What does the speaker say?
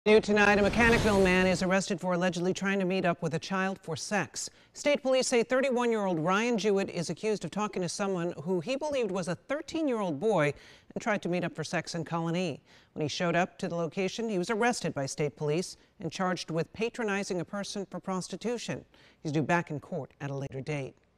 New tonight, a Mechanicville man is arrested for allegedly trying to meet up with a child for sex. State police say 31-year-old Ryan Jewett is accused of talking to someone who he believed was a 13-year-old boy and tried to meet up for sex in Colony. When he showed up to the location, he was arrested by state police and charged with patronizing a person for prostitution. He's due back in court at a later date.